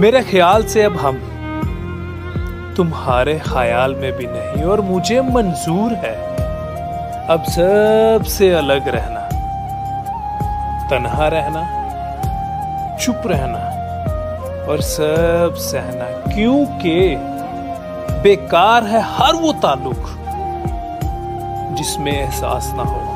मेरे ख्याल से अब हम तुम्हारे ख्याल में भी नहीं, और मुझे मंजूर है अब सबसे अलग रहना, तन्हा रहना, चुप रहना और सब सहना, क्योंकि बेकार है हर वो ताल्लुक जिसमें एहसास ना हो।